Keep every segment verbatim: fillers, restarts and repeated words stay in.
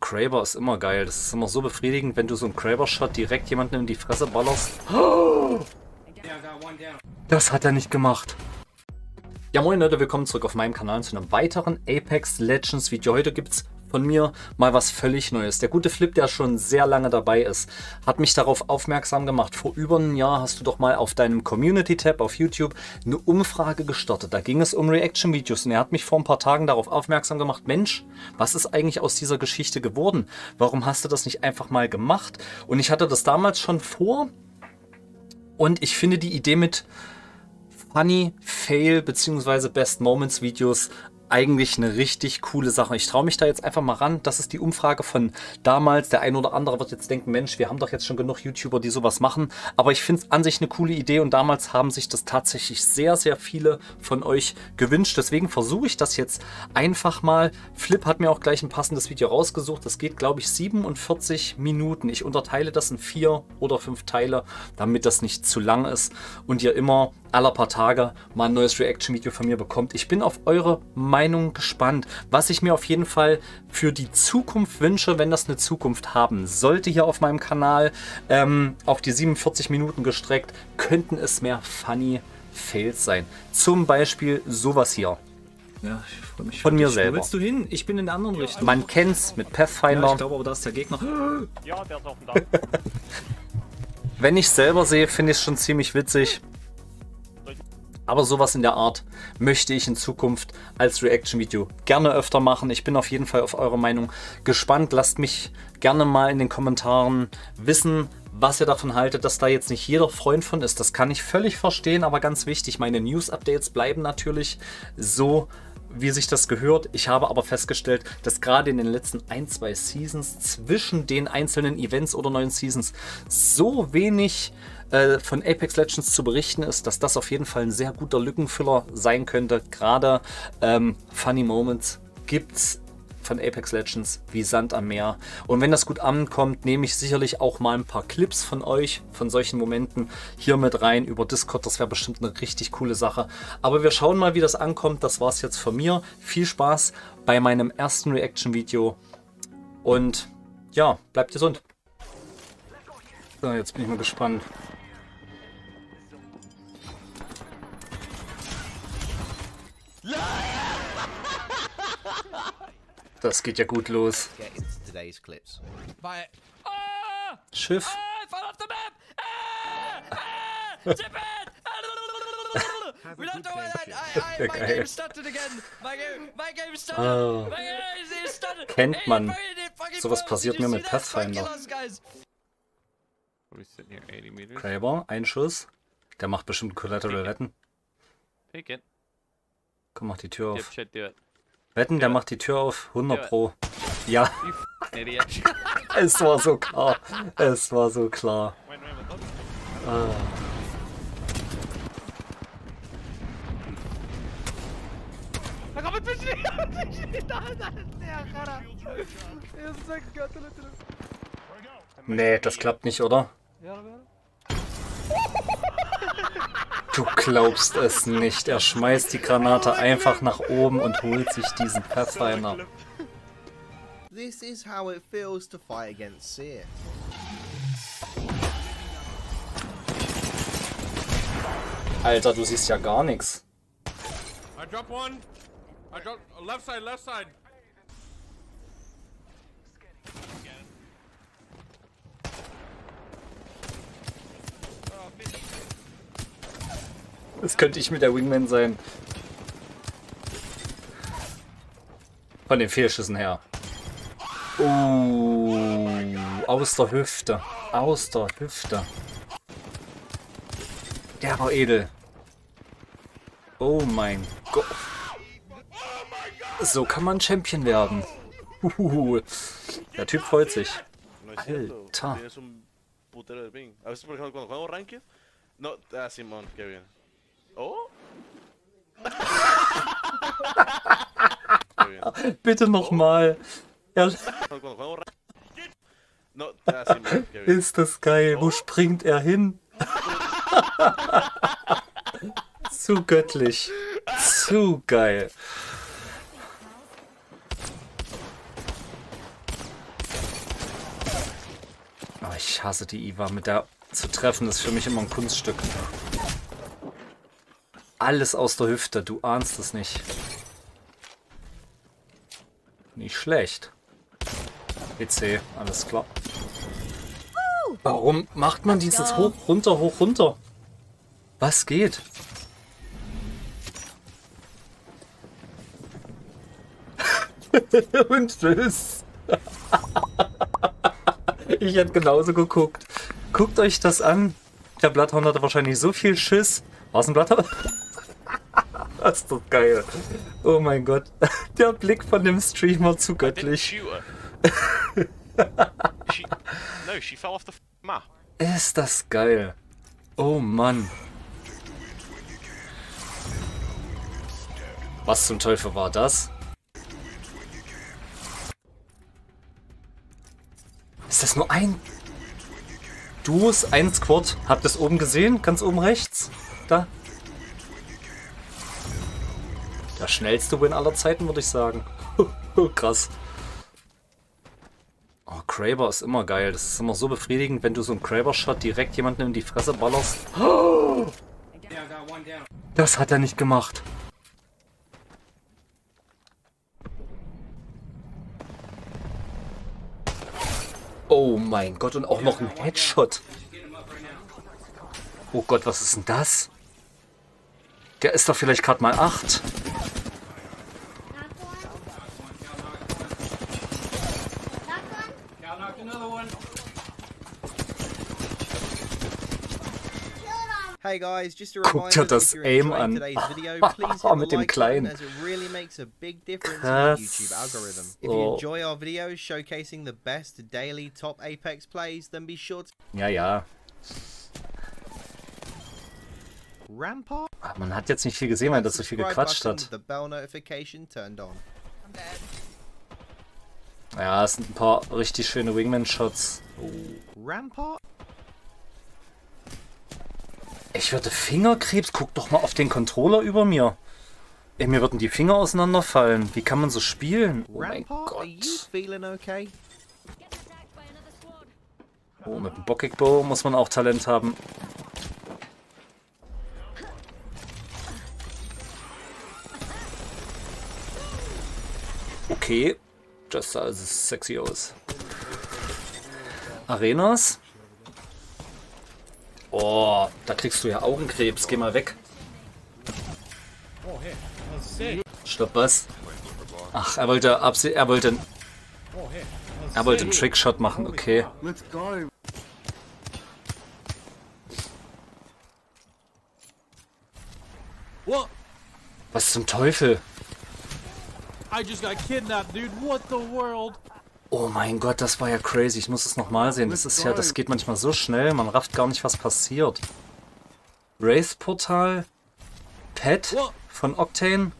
Kraber ist immer geil. Das ist immer so befriedigend, wenn du so einen Kraber-Shot direkt jemanden in die Fresse ballerst. Das hat er nicht gemacht. Ja moin Leute, willkommen zurück auf meinem Kanal zu einem weiteren Apex Legends Video. Heute gibt es von mir mal was völlig Neues. Der gute Flip, der schon sehr lange dabei ist, hat mich darauf aufmerksam gemacht. Vor über einem Jahr hast du doch mal auf deinem Community-Tab auf YouTube eine Umfrage gestartet. Da ging es um Reaction-Videos und er hat mich vor ein paar Tagen darauf aufmerksam gemacht. Mensch, was ist eigentlich aus dieser Geschichte geworden? Warum hast du das nicht einfach mal gemacht? Und ich hatte das damals schon vor und ich finde die Idee mit Funny, Fail bzw. Best Moments Videos eigentlich eine richtig coole Sache. Ich traue mich da jetzt einfach mal ran. Das ist die Umfrage von damals. Der ein oder andere wird jetzt denken, Mensch, wir haben doch jetzt schon genug YouTuber, die sowas machen. Aber ich finde es an sich eine coole Idee und damals haben sich das tatsächlich sehr, sehr viele von euch gewünscht. Deswegen versuche ich das jetzt einfach mal. Flip hat mir auch gleich ein passendes Video rausgesucht. Das geht, glaube ich, siebenundvierzig Minuten. Ich unterteile das in vier oder fünf Teile, damit das nicht zu lang ist und ihr immer alle paar Tage mal ein neues Reaction-Video von mir bekommt. Ich bin auf eure Meinung gespannt. Was ich mir auf jeden Fall für die Zukunft wünsche, wenn das eine Zukunft haben sollte hier auf meinem Kanal, ähm, auf die siebenundvierzig Minuten gestreckt, könnten es mehr Funny Fails sein. Zum Beispiel sowas hier. Ja, ich freue mich. Von mir selber. Wo willst du hin? Ich bin in der anderen Richtung. Man kennt's mit Pathfinder. Ja, ich glaube aber, da ist der Gegner. Ja, der ist offen da. Wenn ich selber sehe, finde ich es schon ziemlich witzig. Aber sowas in der Art möchte ich in Zukunft als Reaction-Video gerne öfter machen. Ich bin auf jeden Fall auf eure Meinung gespannt. Lasst mich gerne mal in den Kommentaren wissen, was ihr davon haltet, dass da jetzt nicht jeder Freund von ist. Das kann ich völlig verstehen, aber ganz wichtig, meine News-Updates bleiben natürlich so, wie sich das gehört. Ich habe aber festgestellt, dass gerade in den letzten ein, zwei Seasons zwischen den einzelnen Events oder neuen Seasons so wenig äh, von Apex Legends zu berichten ist, dass das auf jeden Fall ein sehr guter Lückenfüller sein könnte. Gerade ähm, Funny Moments gibt es von Apex Legends wie Sand am Meer. Und wenn das gut ankommt, nehme ich sicherlich auch mal ein paar Clips von euch, von solchen Momenten hier mit rein über Discord. Das wäre bestimmt eine richtig coole Sache. Aber wir schauen mal, wie das ankommt. Das war es jetzt von mir. Viel Spaß bei meinem ersten Reaction-Video. Und ja, bleibt gesund. So, jetzt bin ich mal gespannt. Das geht ja gut los. Schiff. Ja, geil. Oh. Kennt man. Sowas passiert mir mit Pathfinder. Kraber, ein Schuss. Der macht bestimmt Collateral Wetten. Komm, mach die Tür auf. Wetten, der macht die Tür auf. hundert Pro. Ja. Es war so klar. Es war so klar. Ah. Nee, das klappt nicht, oder? Du glaubst es nicht. Er schmeißt die Granate einfach nach oben und holt sich diesen Pathfinder. This is how it feels to fight against Seer. Alter, du siehst ja gar nichts. I drop one. I drop left side, left side. Das könnte ich mit der Wingman sein. Von den Fehlschüssen her. Oh, aus der Hüfte. Aus der Hüfte. Der war edel. Oh mein Gott. So kann man Champion werden. Uhuhu. Der Typ freut sich. Alter. Oh? Bitte nochmal. Ja. Ist das geil. Wo springt er hin? Zu göttlich. Zu geil. Ich hasse die Eva. Mit der zu treffen ist für mich immer ein Kunststück. Alles aus der Hüfte, du ahnst es nicht. Nicht schlecht. P C, alles klar. Warum macht man dieses hoch, runter, hoch, runter? Was geht? Und tschüss. Ich hätte genauso geguckt. Guckt euch das an. Der Bloodhound hatte wahrscheinlich so viel Schiss. War es ein Bloodhound? Das ist doch geil. Oh mein Gott. Der Blick von dem Streamer zu göttlich. She, no, she fell off the map. Ist das geil. Oh Mann. Was zum Teufel war das? Ist das nur ein Duos, ein Squad? Habt ihr es oben gesehen? Ganz oben rechts? Da. Der schnellste Win aller Zeiten, würde ich sagen. Krass. Oh, Kraber ist immer geil. Das ist immer so befriedigend, wenn du so einen Kraber-Shot direkt jemanden in die Fresse ballerst. Das hat er nicht gemacht. Oh mein Gott, und auch noch ein Headshot. Oh Gott, was ist denn das? Der ist doch vielleicht gerade mal acht. Hey guys, just a Guckt dir reminder that das if you're Aim enjoying an. today's video, please hit the Mit dem like button Kleinen. as it really makes a big difference in the Krass. YouTube algorithm. If Oh. you enjoy our videos showcasing the best daily top Apex plays, then be sure to Ja, ja. Rampart. Ah, man hat jetzt nicht viel gesehen, weil das so viel gequatscht button hat. with the bell notification turned on. Ja, es sind ein paar richtig schöne Wingman-Shots. Rampart. Ich würde Fingerkrebs. Guck doch mal auf den Controller über mir. Ey, mir würden die Finger auseinanderfallen. Wie kann man so spielen? Oh mein Rampart, are you Gott. feeling okay? Oh, mit dem Bockigbow muss man auch Talent haben. Okay. Das sah also sexy aus. Arenas. Oh, da kriegst du ja Augenkrebs. Geh mal weg. Stopp, was? Ach, er wollte absi er wollte er wollte einen Trickshot machen, okay. Was zum Teufel? I just got kidnapped, dude. What the world? Oh mein Gott, das war ja crazy. Ich muss es nochmal sehen. Das ist ja, das geht manchmal so schnell, man rafft gar nicht, was passiert. Wraith-Portal. Pet von Octane.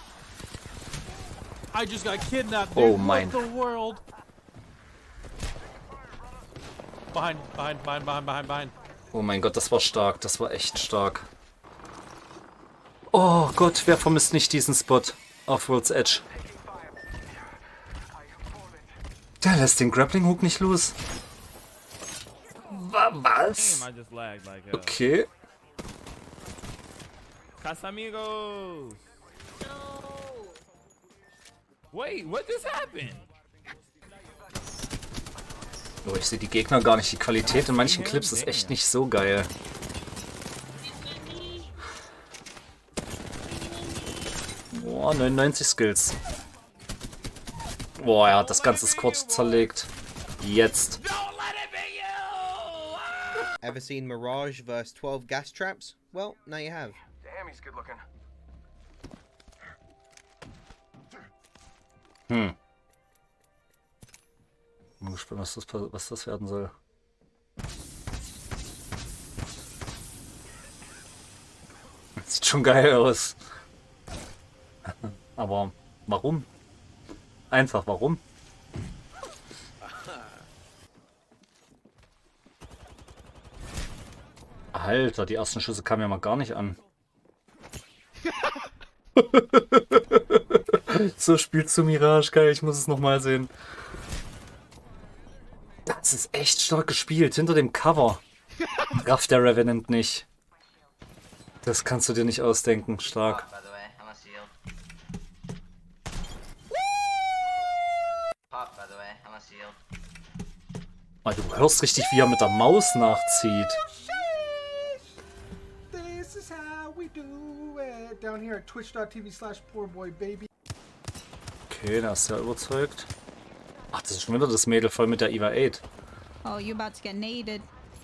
I just got kidnapped, dude. Oh mein. What the world? Behind, behind, behind, behind, behind, behind. Oh mein Gott, das war stark. Das war echt stark. Oh Gott, wer vermisst nicht diesen Spot auf World's Edge? Der lässt den Grappling Hook nicht los. Wa- Was? I just lagged like hell. Okay. Casamigos. Wait, what just happened? Oh, ich sehe die Gegner gar nicht. Die Qualität in manchen Clips ist echt nicht so geil. Boah, neunundneunzig Skills. Boah, er hat das ganze Squad zerlegt. Jetzt. Ever seen Mirage versus twelve gas traps? Well, now you have. Damn, he's good looking. Hm. Bin gespannt, was das, was das werden soll. Sieht schon geil aus. Aber warum? Einfach warum? Alter, die ersten Schüsse kamen ja mal gar nicht an. So spielt zu Mirage, geil, ich muss es nochmal sehen. Das ist echt stark gespielt. Hinter dem Cover rafft der Revenant nicht. Das kannst du dir nicht ausdenken. Stark. By the way, I'm a seal. Pop, by the way, I'm a seal. Oh, du hörst richtig, wie er mit der Maus nachzieht. This is how we do it. Down here at twitch.tv slash poorboybaby. Okay, da ist er überzeugt. Ach, das ist schon wieder das Mädel voll mit der Eva acht. Oh, you about to get naded.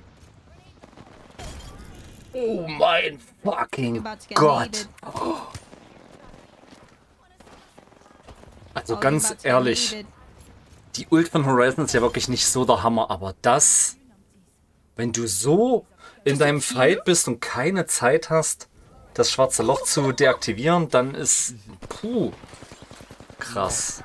Oh mein You fucking about to get Gott. naded. Also Oh, you ganz about to get ehrlich, naded. die Ult von Horizon ist ja wirklich nicht so der Hammer, aber das, wenn du so in deinem Fight bist und keine Zeit hast, das schwarze Loch zu deaktivieren, dann ist, puh, krass.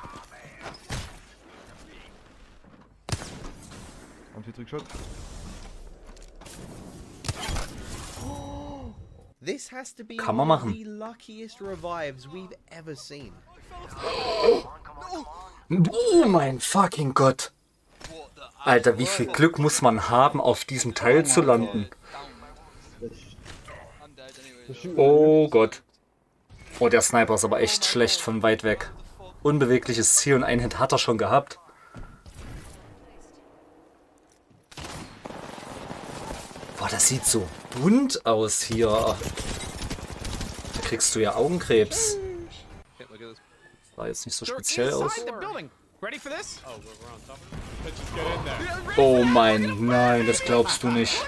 This has to be Kann man one of machen. the luckiest revives we've ever seen. Oh mein fucking Gott. Alter, wie viel Glück muss man haben, auf diesem Teil zu landen? Oh Gott. Oh, der Sniper ist aber echt schlecht von weit weg. Unbewegliches Ziel und ein Hit hat er schon gehabt. Boah, das sieht so bunt aus hier. Da kriegst du ja Augenkrebs. Sah jetzt nicht so speziell aus. The building. Ready for this? Oh, we're on top of it. Let's just get in there. Oh mein, nein, das glaubst du nicht.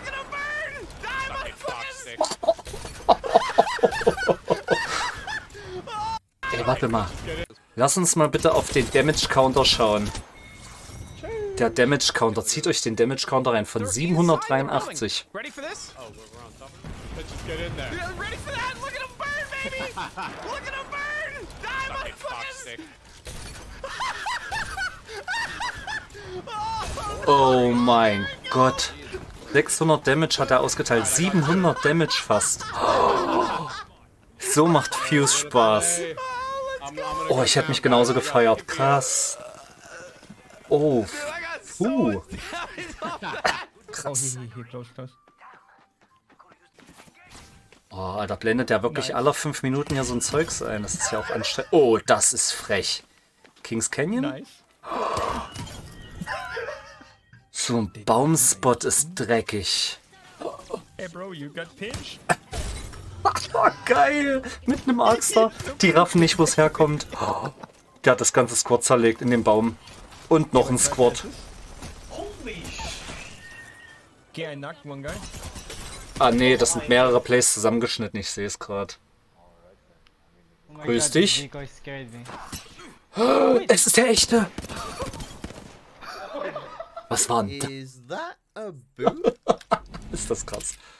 Ey, warte mal. Lass uns mal bitte auf den Damage Counter schauen. Der Damage Counter, zieht euch den Damage Counter rein von siebenhundertdreiundachtzig. Ready for this? Oh, we're on top of it. Let's just get in there. Ready for that? Look at him burn, baby! Look at him burn! Die, motherfuckers! Oh mein Gott. sechshundert Damage hat er ausgeteilt. siebenhundert Damage fast. So macht Fuse Spaß. Oh, ich hätte mich genauso gefeiert. Krass. Oh. Uh. Krass. Oh, Alter, blendet der wirklich alle fünf Minuten hier so ein Zeugs ein. Das ist ja auch anstrengend. Oh, das ist frech. Kings Canyon? So ein Baumspot ist dreckig. Hey, bro, you got pinched? Oh, geil! Mit einem Arxter. Die raffen nicht, wo es herkommt. Oh, der hat das ganze Squad zerlegt in dem Baum. Und noch ein Squad. Okay, I knocked one guy. Ah nee, das sind mehrere Plays zusammengeschnitten. Ich sehe es gerade. Grüß dich. Es ist der echte. Was war denn das? Is that a boot? Ist das krass.